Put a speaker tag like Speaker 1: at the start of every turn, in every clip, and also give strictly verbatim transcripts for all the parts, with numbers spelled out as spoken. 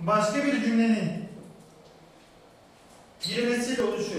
Speaker 1: başka bir cümlenin girmesiyle oluşur.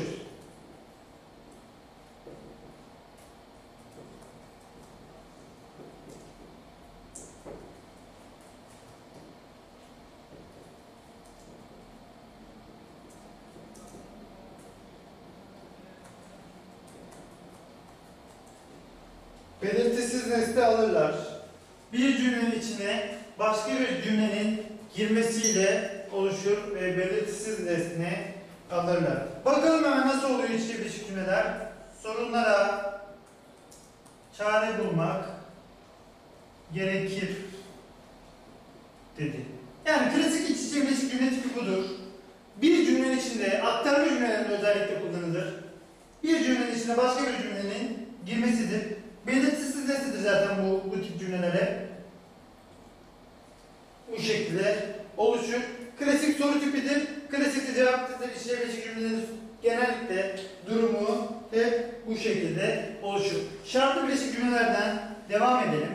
Speaker 1: Belirtisiz nesne alırlar. Bir cümlenin içine başka bir cümlenin girmesiyle oluşur ve belirtisiz nesne alırlar. Bakalım hemen nasıl oluyor içli birleşik cümleler. Sorunlara çare bulmak gerekir dedi. Yani klasik iç içe birleşik cümle tipi budur. Bir cümlenin içinde aktarma cümlelerin özellikle kullanılır. Bir cümlenin içine başka bir cümlenin girmesidir. Belirtisiz nesnedir zaten bu, bu tip cümlelere. Bu şekilde oluşur. Klasik soru tipidir. Klasik cevaptır. İçli birleşik cümleler genellikle durumu hep bu şekilde oluşur. Şartlı birleşik cümlelerden devam edelim.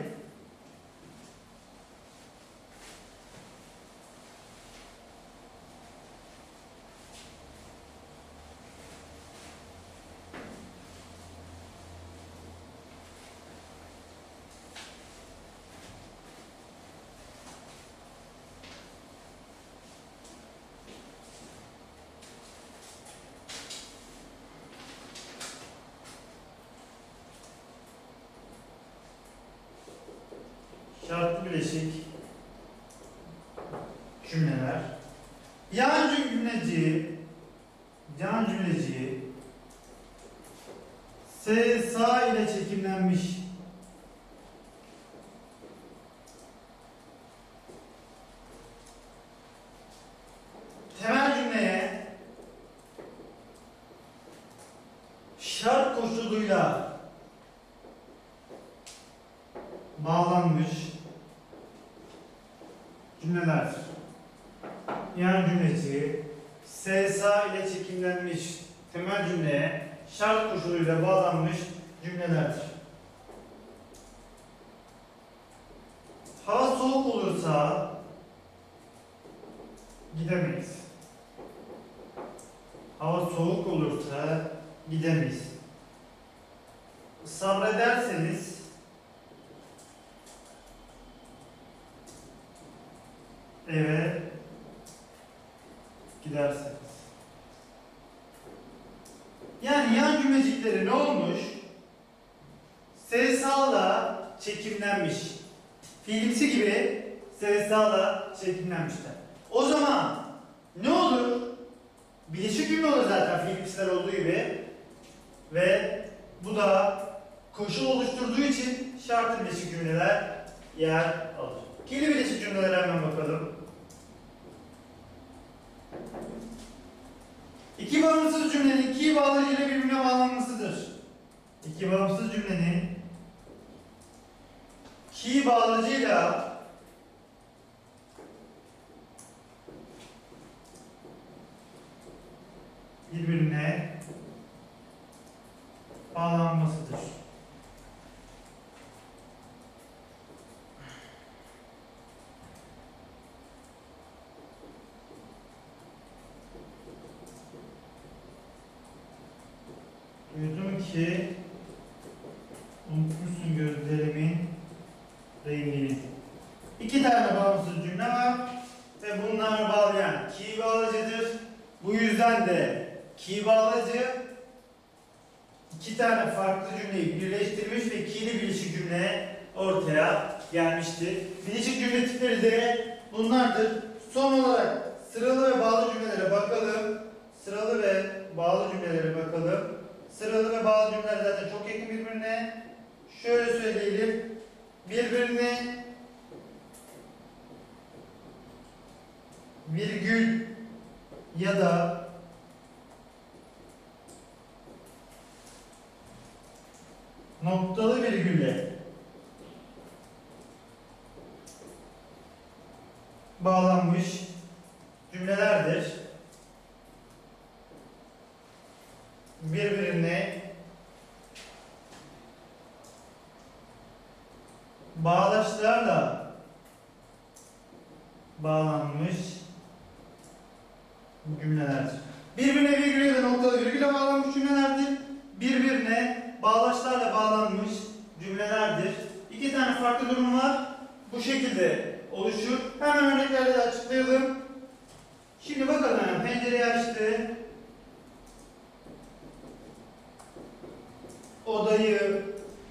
Speaker 1: Şartlı birleşik cümleler. Yan cümleci, yan cümleci S sağ ile çekimlenmiş temel cümleye şart koşuluyla bağlanmış cümleler. Yan cümleci S sağ ile çekimlenmiş temel cümleye şart koşuluyla bağlanmış cümlelerdir. Hava soğuk olursa gidemeyiz. Hava soğuk olursa gidemeyiz. Sabrederseniz eve gidersiniz. Yani yan cümlecikleri ne olmuş? S sağla çekimlenmiş. Fiilimsi gibi S sağla çekimlenmişler. O zaman ne olur? Bileşik cümle olur zaten fiilimsiler olduğu gibi. Ve bu da koşul oluşturduğu için şartlı bileşik cümleler yer alır. Fiili bileşik cümlelere hemen bakalım. İki bağımsız cümlenin iki bağlacı ile birbirine bağlanmasıdır. İki bağımsız cümlenin iki bağlacıyla birbirine bağlanmasıdır. Duydum ki unutmuşsun gözlerimin rengini. İki tane bağımsız cümle var ve bunlar bağlayan ki bağlacıdır. Bu yüzden de ki bağlacı iki tane farklı cümleyi birleştirmiş ve ki'li bileşik cümle ortaya gelmiştir. Bileşik cümle tipleri de bunlardır. Son olarak sıralı ve bağlı cümlelere bakalım. Sıralı ve bağlı cümlelere bakalım. Sıralı ve bağlı cümleler zaten çok yakın birbirine. Şöyle söyleyelim. Birbirine virgül ya da noktalı virgülle bağlanmış cümlelerdir. Birbirine bağlaçlarla bağlanmış bu cümlelerdir. Birbirine virgül ya da noktalı virgüle bağlanmış cümlelerdir. Birbirine bağlaçlarla bağlanmış cümlelerdir. İki tane farklı durum var. Bu şekilde oluşur. Hemen örneklerle de açıklayalım. Şimdi bakalım, hemen pencereyi açtı. Odayı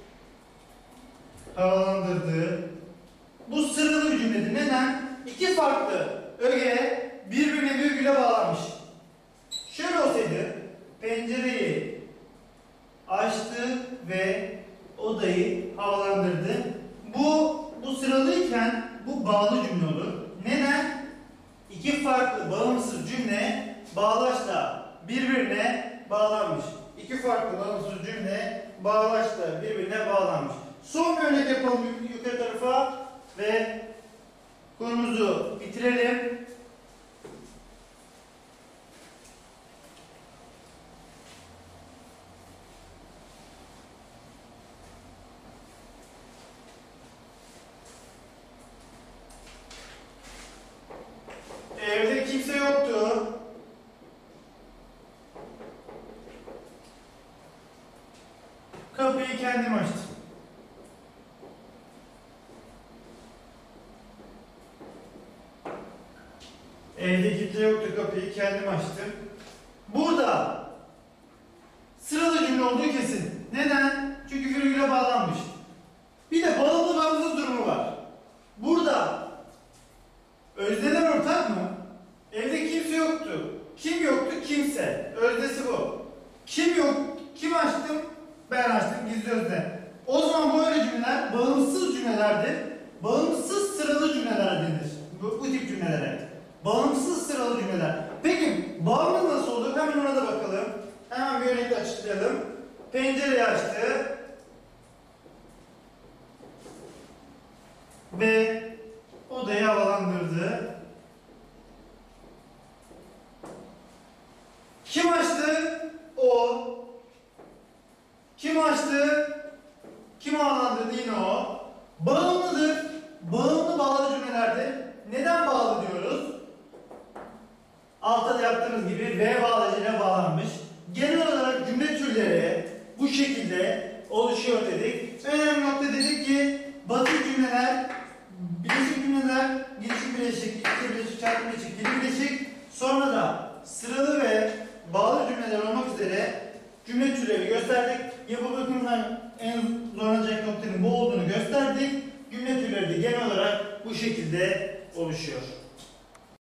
Speaker 1: havalandırdı. Bu sıralı bir cümledir. Neden? İki farklı öge birbirine virgüle bağlanmış. Şöyle olsaydı, pencereyi açtı ve odayı havalandırdı. Bu bu sıralıyken bu bağlı cümle olur. Neden? İki farklı bağımsız cümle bağlaçla birbirine bağlanmış. İki farklı bağımsız cümle bağlaçla birbirine bağlanmış. Son bir örnek yapalım yukarı tarafa ve konumuzu bitirelim. Evde kimse yoktu. Kapıyı kendim açtım. Evde kimse yoktu, kapıyı kendim açtım. Burada sıralı cümle olduğu kesin. Neden? Çünkü virgüle bağlanmış. Bir de bağımlı bağımsız durumu var. Burada özneler ortak mı? Evde kimse yoktu. Kim yoktu? Kimse. Öznesi bu. Kim yok? Kim açtım? Ben açtım. Gizli özne. O zaman böyle cümleler bağımsız cümlelerdir. Bağımsız sıralı cümleler denir. Bu, bu tip cümlelere. Bağımsız sıralı cümleler. Peki bağımlı nasıl olur? Hemen ona da bakalım. Hemen bir örnekle açıklayalım. Pencereyi açtı. Ve odayı havalandırdı. Kim açtı? O. Kim açtı? Kim havalandırdı? Yine o. Bağımlıdır. Bağımlı bağlı cümlelerdir. Neden bağlı diyoruz? Altta da yaptığımız gibi V bağlacıyla bağlanmış. Genel olarak cümle türleri bu şekilde oluşuyor dedik. Önemli nokta dedik ki basit cümleler, bileşik cümleler, gelişik bileşik, iki bileşik, çarpı bileşik, geri bileşik, sonra da sıralı ve bağlı cümleler olmak üzere cümle türleri gösterdik. Yapı bakımından en zorlanacak noktanın bu olduğunu gösterdik. Cümle türleri de genel olarak bu şekilde oluşuyor.